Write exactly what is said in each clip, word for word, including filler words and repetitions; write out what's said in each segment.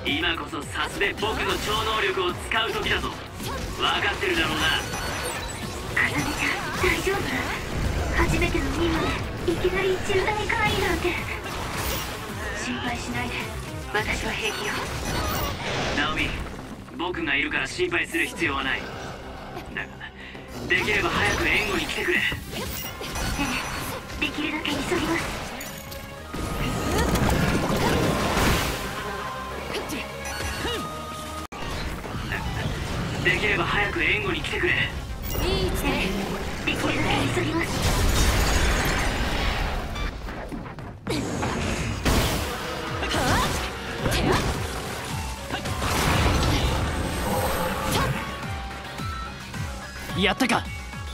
今こそさすで僕の超能力を使う時だぞ。分かってるだろうな。 かなめちゃん大丈夫？初めての任務でいきなり重大会議なんて。心配しないで、私は平気よ。 ナオミ、僕がいるから心配する必要はない。だができれば早く援護に来てくれ。 ええ、できるだけ急ぎます。 できれば早く援護に来てくれ。 いいですね。できるだけ急ぎます。 やったか。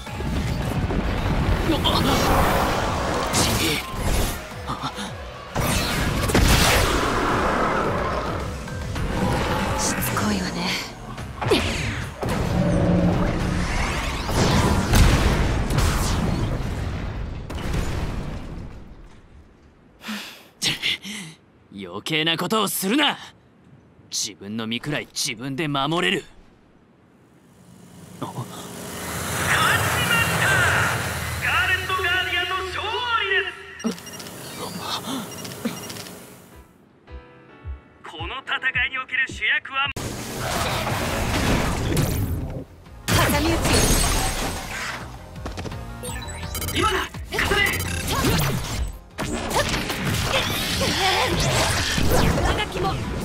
しつこいわね。 余計なことをするな。自分の身くらい自分で守れる。 勝ちました。スカーレット・ガーディアンの勝利です。この戦いにおける主役は挟み撃ち。 今だ。勝て。 我が気も